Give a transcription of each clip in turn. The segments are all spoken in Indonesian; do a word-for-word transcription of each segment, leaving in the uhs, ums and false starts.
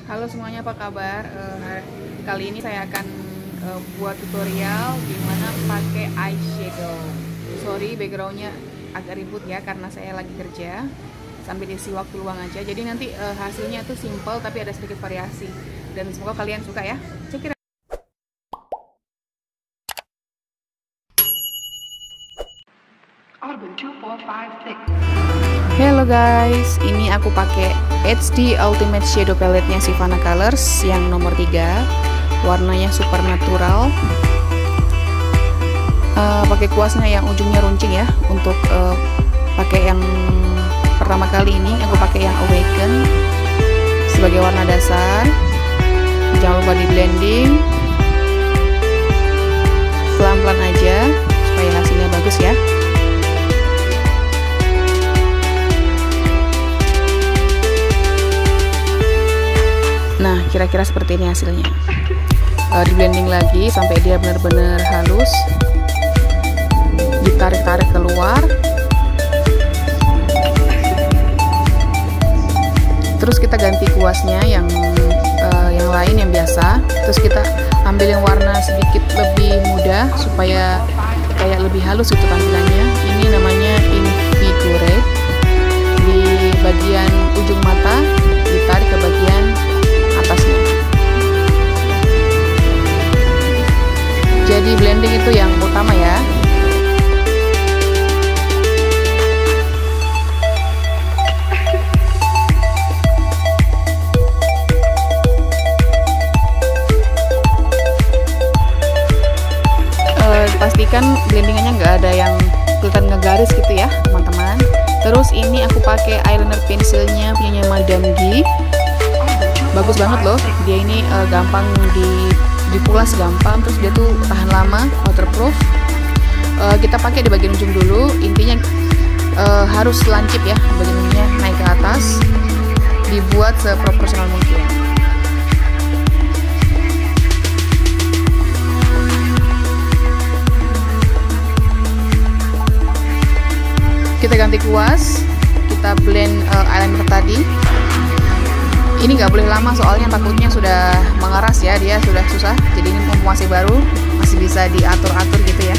Halo semuanya, apa kabar? Uh, kali ini saya akan uh, buat tutorial gimana pakai eyeshadow. Sorry, backgroundnya agak ribut ya karena saya lagi kerja sambil isi waktu luang aja. Jadi nanti uh, hasilnya tuh simple tapi ada sedikit variasi. Dan semoga kalian suka ya. Check it out. Hello guys, ini aku pakai H D Ultimate Shadow Palette-nya Sivana Colors yang nomor tiga. Warnanya super natural. Uh, pakai kuasnya yang ujungnya runcing ya. Untuk uh, pakai yang pertama kali ini aku pakai yang Awaken sebagai warna dasar. Jangan lupa di blending pelan-pelan aja supaya hasilnya bagus ya. Nah, kira-kira seperti ini hasilnya. Uh, di blending lagi sampai dia benar-benar halus. Ditarik-tarik keluar. Terus kita ganti kuasnya yang uh, yang lain yang biasa. Terus kita ambil yang warna sedikit lebih muda supaya kayak lebih halus itu tampilannya. Ini namanya Invigorate. Di bagian ujung mata ditarik ke bagian atasnya. Jadi blending itu yang utama ya. E, pastikan blendingannya nggak ada yang kelihatan ngegaris gitu ya teman-teman. Terus ini aku pakai eyeliner pensilnya punyanya Madame G. Bagus banget loh, dia ini uh, gampang di dipulas gampang, terus dia tuh tahan lama, waterproof. Uh, kita pakai di bagian ujung dulu, intinya uh, harus lancip ya, bagian ujungnya naik ke atas, dibuat seproporsional mungkin. Kita ganti kuas, kita blend uh, eyeliner tadi. Ini nggak boleh lama soalnya takutnya sudah mengeras ya, dia sudah susah. Jadi ini mumpung masih baru, masih bisa diatur-atur gitu ya.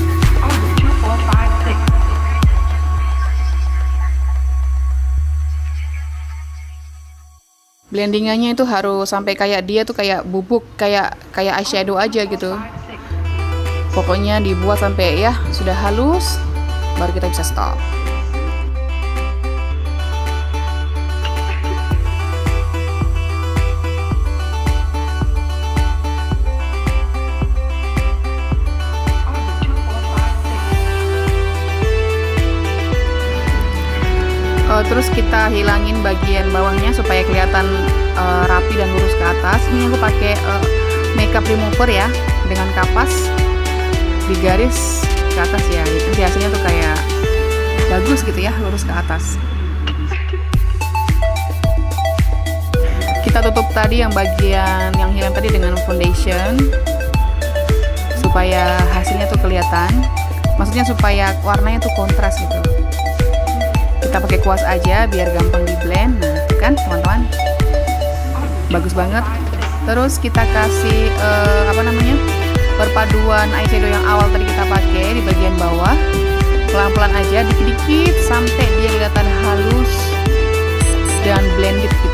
Blendingannya itu harus sampai kayak dia tuh kayak bubuk, kayak kayak eyeshadow aja gitu. Pokoknya dibuat sampai ya sudah halus, baru kita bisa stop. Uh, terus kita hilangin bagian bawahnya supaya kelihatan uh, rapi dan lurus ke atas. Ini aku pakai uh, makeup remover ya, dengan kapas digaris ke atas ya. Nanti hasilnya tuh kayak bagus gitu ya, lurus ke atas. Kita tutup tadi yang bagian yang hilang tadi dengan foundation supaya hasilnya tuh kelihatan. Maksudnya supaya warnanya tuh kontras gitu. Kita pakai kuas aja biar gampang di blend. Nah kan teman-teman, bagus banget. Terus kita kasih uh, apa namanya perpaduan eyeshadow yang awal tadi kita pakai di bagian bawah, pelan-pelan aja, dikit-dikit sampai dia kelihatan halus dan blended gitu.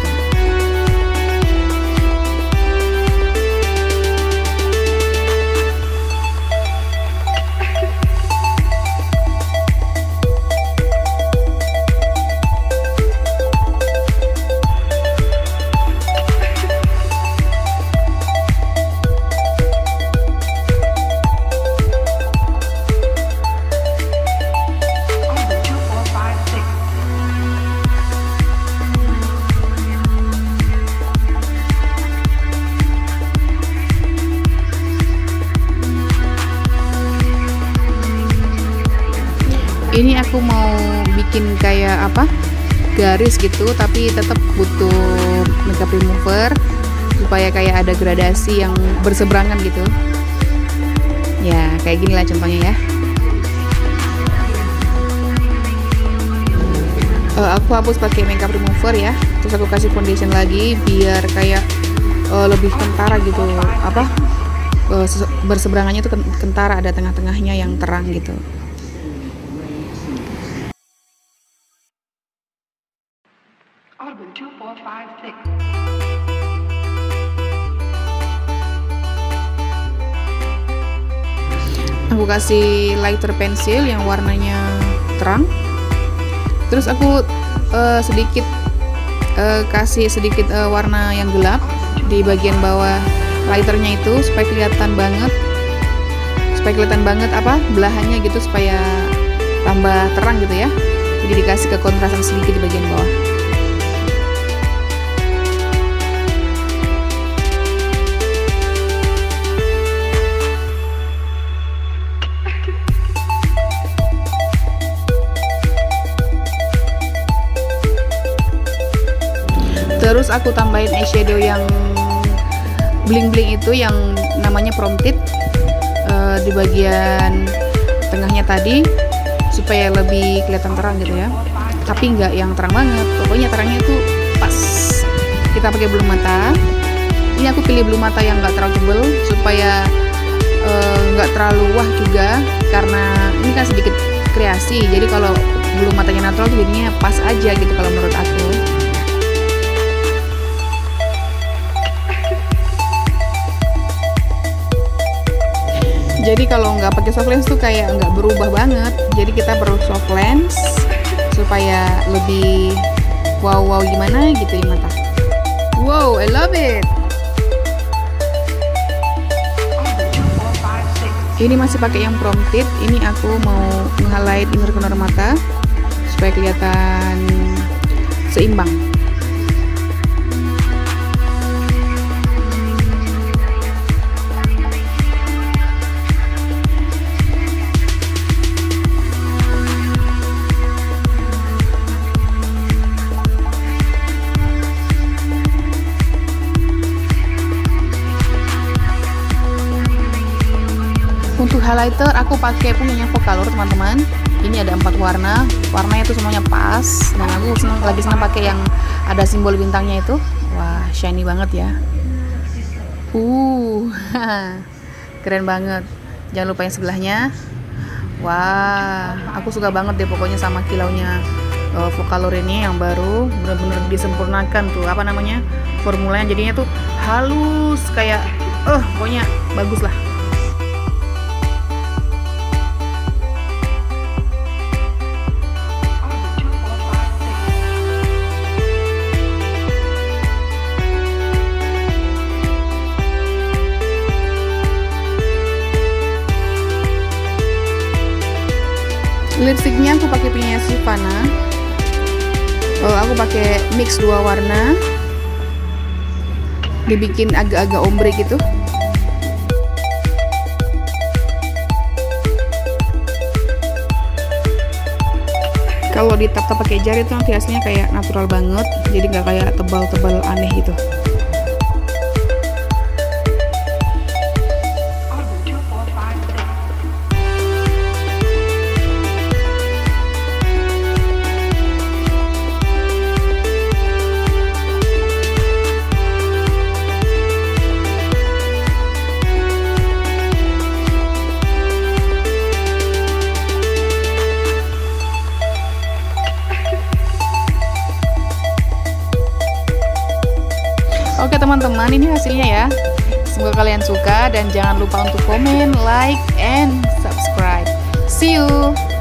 Ini aku mau bikin kayak apa, garis gitu, tapi tetap butuh makeup remover supaya kayak ada gradasi yang berseberangan gitu. Ya kayak gini lah contohnya ya. uh, aku hapus pakai makeup remover ya, terus aku kasih foundation lagi biar kayak uh, lebih kentara gitu, apa uh, berseberangannya tuh kentara, ada tengah-tengahnya yang terang gitu. Aku kasih lighter pensil yang warnanya terang, terus aku uh, sedikit uh, kasih sedikit uh, warna yang gelap di bagian bawah lighternya itu supaya kelihatan banget supaya kelihatan banget apa belahannya gitu, supaya tambah terang gitu ya. Jadi dikasih kekontrasan sedikit di bagian bawah. Terus aku tambahin eyeshadow yang bling-bling itu yang namanya Prompted uh, di bagian tengahnya tadi supaya lebih kelihatan terang gitu ya. Tapi nggak yang terang banget, pokoknya terangnya itu pas. Kita pakai bulu mata. Ini aku pilih bulu mata yang nggak terlalu tebel supaya nggak uh, terlalu wah juga, karena ini kan sedikit kreasi. Jadi kalau bulu matanya natural tuh jadinya pas aja gitu kalau menurut aku. Jadi kalau nggak pakai soft lens tuh kayak nggak berubah banget. Jadi kita perlu soft lens supaya lebih wow wow gimana gitu di mata. Wow, I love it. Ini masih pakai yang Prompted. Ini aku mau nge-highlight inner corner mata supaya kelihatan seimbang. Untuk highlighter aku pakai punyanya Focalure teman-teman. Ini ada empat warna, warnanya tuh semuanya pas. Dan aku seneng, lagi senang pakai yang ada simbol bintangnya itu. Wah, shiny banget ya. Uh, keren banget. Jangan lupa yang sebelahnya. Wah, aku suka banget deh pokoknya sama kilaunya uh, Focalure ini yang baru. Bener-bener disempurnakan tuh apa namanya formulanya, jadinya tuh halus kayak, eh uh, pokoknya bagus lah. Lipstiknya aku pakai punya Sivana. Oh, aku pakai mix dua warna, dibikin agak-agak ombre gitu. Kalau ditap-tap pakai jari itu nanti hasilnya kayak natural banget, jadi nggak kayak tebal-tebal aneh gitu. Oke teman-teman, ini hasilnya ya. Semoga kalian suka dan jangan lupa untuk komen, like, and subscribe. See you!